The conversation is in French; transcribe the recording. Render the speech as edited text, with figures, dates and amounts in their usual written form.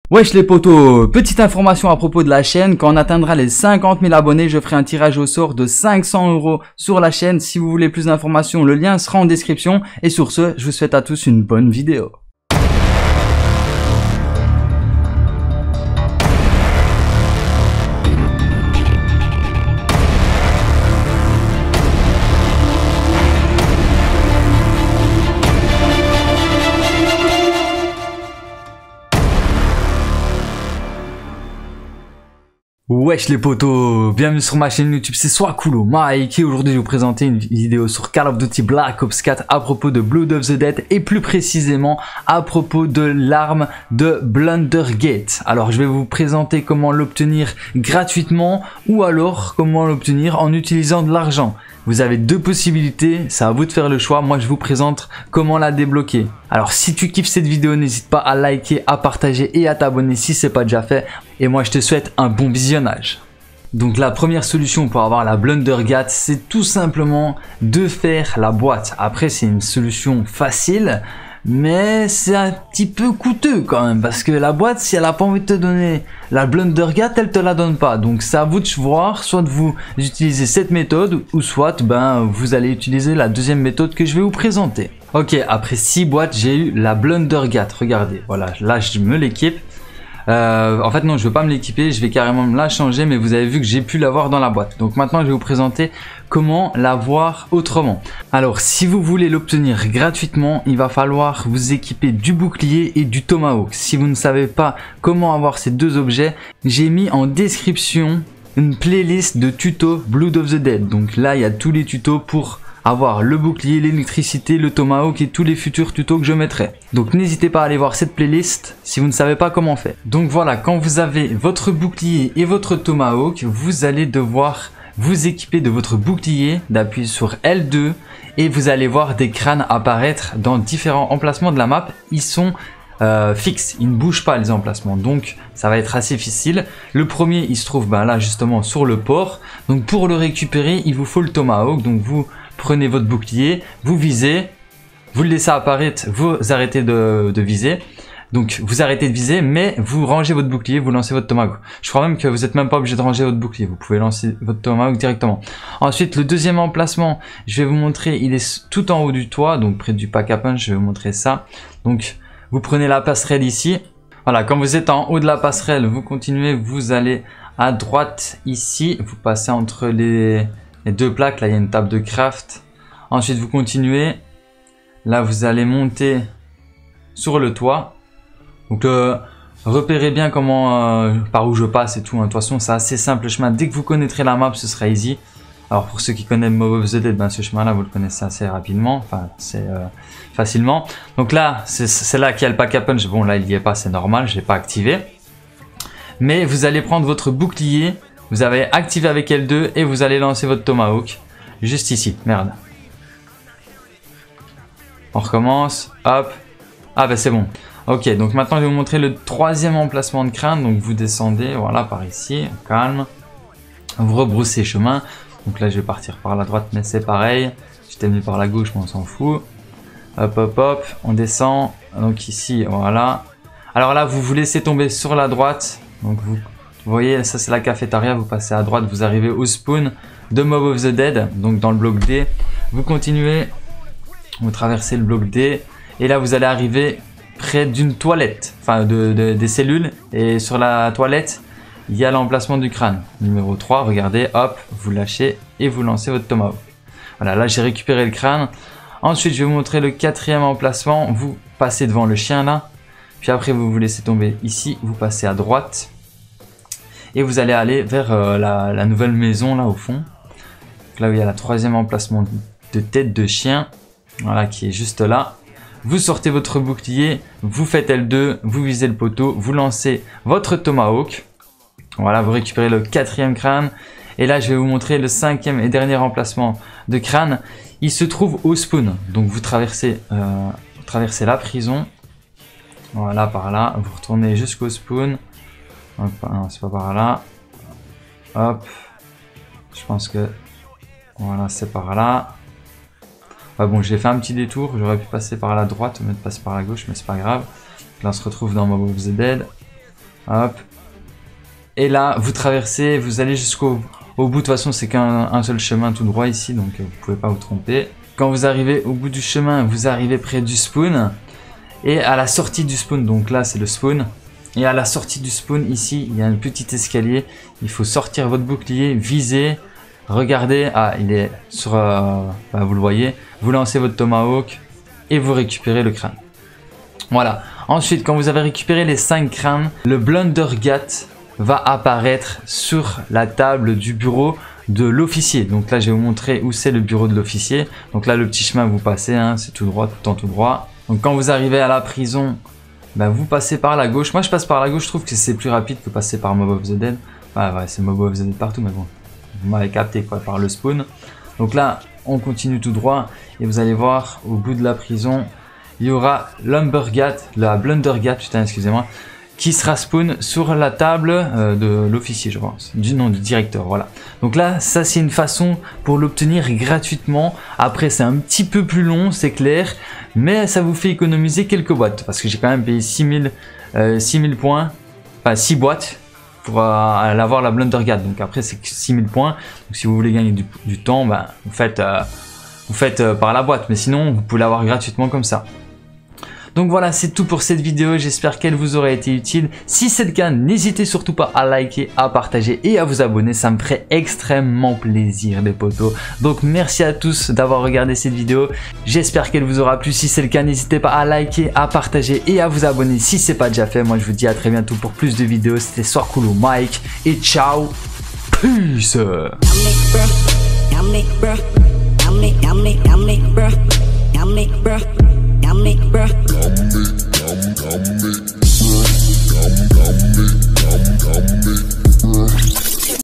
Wesh les potos, petite information à propos de la chaîne, quand on atteindra les 50 000 abonnés, je ferai un tirage au sort de 500 € sur la chaîne. Si vous voulez plus d'informations, le lien sera en description. Et sur ce, je vous souhaite à tous une bonne vidéo. Wesh les potos, bienvenue sur ma chaîne YouTube, c'est Swakulo Mike et aujourd'hui je vais vous présenter une vidéo sur Call of Duty Black Ops 4 à propos de Blood of the Dead et plus précisément à propos de l'arme de Blundergate. Alors je vais vous présenter comment l'obtenir gratuitement ou alors comment l'obtenir en utilisant de l'argent. Vous avez deux possibilités, c'est à vous de faire le choix. Moi je vous présente comment la débloquer. Alors si tu kiffes cette vidéo, n'hésite pas à liker, à partager et à t'abonner si ce n'est pas déjà fait. Et moi je te souhaite un bon visionnage. Donc la première solution pour avoir la Blundergate, c'est tout simplement de faire la boîte. Après c'est une solution facile, mais c'est un petit peu coûteux quand même. Parce que la boîte, si elle n'a pas envie de te donner la Blundergate, elle te la donne pas. Donc c'est à vous de voir, soit de vous utiliser cette méthode, ou soit vous allez utiliser la deuxième méthode que je vais vous présenter. Ok, après 6 boîtes, j'ai eu la Blundergate. Regardez, voilà, là je me l'équipe. En fait non, je ne veux pas me l'équiper, je vais carrément me la changer, mais vous avez vu que j'ai pu l'avoir dans la boîte. Donc maintenant je vais vous présenter comment l'avoir autrement. Alors si vous voulez l'obtenir gratuitement, il va falloir vous équiper du bouclier et du tomahawk. Si vous ne savez pas comment avoir ces deux objets, j'ai mis en description une playlist de tutos Blood of the Dead. Donc là il y a tous les tutos pour avoir le bouclier, l'électricité, le tomahawk et tous les futurs tutos que je mettrai. Donc n'hésitez pas à aller voir cette playlist si vous ne savez pas comment faire. Donc voilà, quand vous avez votre bouclier et votre tomahawk, vous allez devoir vous équiper de votre bouclier, d'appuyer sur L2 et vous allez voir des crânes apparaître dans différents emplacements de la map. Ils sont fixes, ils ne bougent pas les emplacements, donc ça va être assez difficile. Le premier il se trouve là justement sur le port. Donc pour le récupérer il vous faut le tomahawk. Donc vous prenez votre bouclier, vous visez, vous le laissez apparaître, vous arrêtez de viser. Donc vous arrêtez de viser, mais vous rangez votre bouclier, vous lancez votre tomahawk. Je crois même que vous n'êtes même pas obligé de ranger votre bouclier, vous pouvez lancer votre tomahawk directement. Ensuite le deuxième emplacement, je vais vous montrer, il est tout en haut du toit, donc près du pack à punch, je vais vous montrer ça. Donc vous prenez la passerelle ici. Voilà, quand vous êtes en haut de la passerelle, vous continuez, vous allez à droite ici, vous passez entre les deux plaques, là il y a une table de craft. Ensuite vous continuez, là vous allez monter sur le toit. Donc repérez bien comment par où je passe et tout, hein. De toute façon c'est assez simple le chemin, dès que vous connaîtrez la map ce sera easy. Alors pour ceux qui connaissent Mob of the Dead, ce chemin là vous le connaissez assez rapidement, enfin c'est facilement. Donc là c'est là qu'il y a le pack à punch. Bon là il n'y est pas, c'est normal, je l'ai pas activé. Mais vous allez prendre votre bouclier, vous avez activé avec L2 et vous allez lancer votre tomahawk juste ici. Merde. On recommence. Hop. Ah ben c'est bon. Ok, donc maintenant je vais vous montrer le troisième emplacement de crâne. Donc vous descendez, voilà, par ici, calme. Vous rebroussez chemin. Donc là je vais partir par la droite, mais c'est pareil. J'étais venu par la gauche, mais on s'en fout. Hop, hop, hop. On descend. Donc ici, voilà. Alors là, vous vous laissez tomber sur la droite. Donc vous voyez, ça c'est la cafétéria, vous passez à droite, vous arrivez au spawn de Mob of the Dead, donc dans le bloc D. Vous continuez, vous traversez le bloc D, et là vous allez arriver près d'une toilette, enfin des cellules, et sur la toilette, il y a l'emplacement du crâne. Numéro 3, regardez, hop, vous lâchez et vous lancez votre tomahawk. Voilà, là j'ai récupéré le crâne. Ensuite, je vais vous montrer le quatrième emplacement, vous passez devant le chien là, puis après vous vous laissez tomber ici, vous passez à droite. Et vous allez aller vers la nouvelle maison là au fond. Donc, là où il y a le troisième emplacement de tête de chien. Voilà, qui est juste là. Vous sortez votre bouclier, vous faites L2, vous visez le poteau, vous lancez votre tomahawk. Voilà, vous récupérez le quatrième crâne. Et là, je vais vous montrer le cinquième et dernier emplacement de crâne. Il se trouve au spawn. Donc vous traversez la prison. Voilà, par là. Vous retournez jusqu'au spawn. Hop, non, c'est pas par là. Hop. Je pense que... Voilà, c'est par là. Ah bon, j'ai fait un petit détour. J'aurais pu passer par la droite au lieu de passer par la gauche, mais c'est pas grave. Là, on se retrouve dans Mob of the Dead. Hop. Et là, vous traversez, vous allez jusqu'au bout. De toute façon, c'est qu'un seul chemin tout droit ici, donc vous pouvez pas vous tromper. Quand vous arrivez au bout du chemin, vous arrivez près du spawn. Et à la sortie du spawn, donc là c'est le spawn. Et à la sortie du spawn, ici, il y a un petit escalier. Il faut sortir votre bouclier, viser, regardez. Ah, il est sur... vous le voyez. Vous lancez votre tomahawk et vous récupérez le crâne. Voilà. Ensuite, quand vous avez récupéré les 5 crânes, le Blundergat va apparaître sur la table du bureau de l'officier. Donc là, je vais vous montrer où c'est le bureau de l'officier. Donc là, le petit chemin vous passez, hein, c'est tout droit, tout en tout droit. Donc quand vous arrivez à la prison, vous passez par la gauche. Moi, je passe par la gauche. Je trouve que c'est plus rapide que passer par Mob of the Dead. Ouais, c'est Mob of the Dead partout, mais bon, vous m'avez capté quoi, par le spawn. Donc là, on continue tout droit et vous allez voir au bout de la prison, il y aura la Blundergat, putain, excusez-moi, qui sera spawn sur la table de l'officier, je pense, du directeur, voilà. Donc là, ça c'est une façon pour l'obtenir gratuitement. Après, c'est un petit peu plus long, c'est clair, mais ça vous fait économiser quelques boîtes, parce que j'ai quand même payé 6000 points, enfin 6 boîtes, pour avoir la Blundergat. Donc après, c'est 6000 points, donc si vous voulez gagner du temps, vous faites par la boîte, mais sinon, vous pouvez l'avoir gratuitement comme ça. Donc voilà, c'est tout pour cette vidéo, j'espère qu'elle vous aura été utile. Si c'est le cas, n'hésitez surtout pas à liker, à partager et à vous abonner, ça me ferait extrêmement plaisir les potos. Donc merci à tous d'avoir regardé cette vidéo, j'espère qu'elle vous aura plu. Si c'est le cas, n'hésitez pas à liker, à partager et à vous abonner si c'est pas déjà fait. Moi je vous dis à très bientôt pour plus de vidéos, c'était Soircoolou Mike et ciao, peace. Bruh.